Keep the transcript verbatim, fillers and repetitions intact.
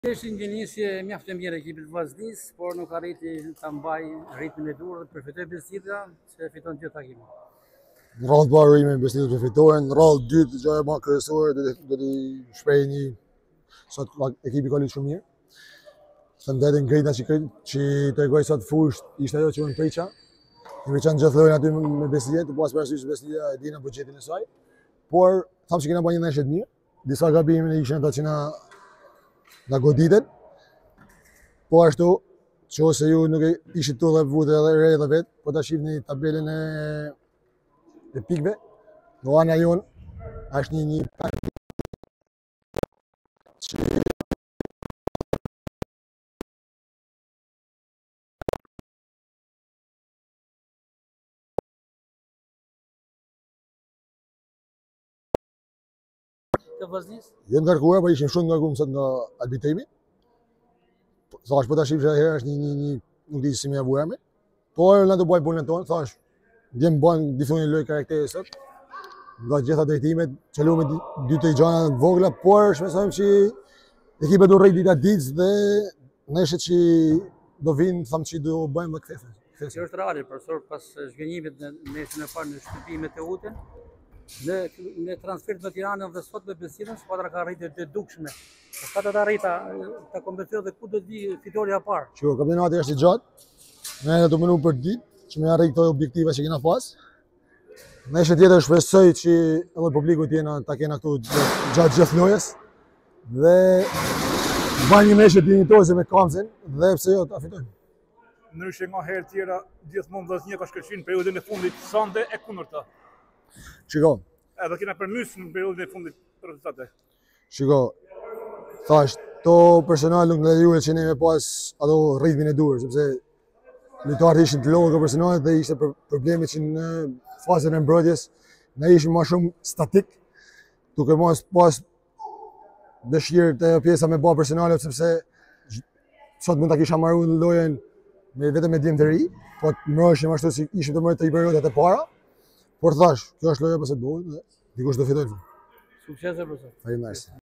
Ishin një nisje mjaft e mirë ekipit Vllaznisë, por nuk arriti ta mbaj ritmin e duhur dhe përfitoi Beselidhja se fiton gjithë takimin. Në radhë të parë rime Beselidhja përfitohen, në radhë dytë gjëja më kryesore do të do të shpreh një sot ekipi ka luajtur shumë mirë. Faleminderit Kristian që që tregoi sot fushë ishte ajo që unë preqa. Ne veçan gjithë llojin aty me Beselidhjen, të pas parasysh Beselidhja e dina buxhetin e saj. Por thamë se kena bërë një ndeshje të mirë. Disa gabime ne ishin ato që na na goditen. Po ashtu, që ose ju nuk e ishit tu dhe vute edhe re dhe vetë, po ta shihni tabelën e, e pikve, do ana jonë është një një që Të Vllaznisë? Jënë ngarkuar, po ishim shumë ngarkuar sot nga arbitrimi. Thash, po ta shihsh herë është një një një nuk di si më vuajmë. Por na do bëj punën tonë, thash. Ndjem bën difuni loj karakteri sot. Nga gjitha drejtimet, çaluam dy të gjana të vogla, por shpresojmë që ekipa do rrit dita ditës dhe nesër që do vinë, thamë që do bëjmë më kthesë. Që është reali, profesor, pas zhgënjimit në nesën e parë në shtëpi me Teutën, në në transferit me Tiranën dhe sot me Beselidhjen, skuadra ka arritur të dukshme. Sa të arrita ta kompletojë dhe ku do të vi fitoria e parë. Që kampionati është i gjatë. Ne do të mënu për ditë që me arrit këto objektiva që kena pas. Nesër tjetër shpresoj që edhe publiku të jena ta kena këtu gjatë gjithë lojës dhe bëjmë një ndeshje dinjitose me Kamzën dhe pse jo ta fitojmë. Ndryshe nga herë tjera, gjithmonë Vllaznia ka shkëlqyer në periudhën e fundit sande e kundërta. Shiko. Edhe kena përmys në periudhën e fundit rezultate. Shiko. Thash, to personal nuk lejuhet që ne me pas ato ritmin e duhur, sepse lojtarët ishin të lodhur personalet dhe ishte problemi që në fazën e mbrojtjes ne ishim më shumë statik, duke mos pas dëshirë të pjesa me bë personale, sepse sot mund ta kisha marrë lojën me vetëm me djem të ri, po të mërëshim ashtu si ishim të mërë të i periudet e para, por thash, kjo është loja pëse duhet dhe dikush do fitojnë. Sukses e profesor. Faleminderit.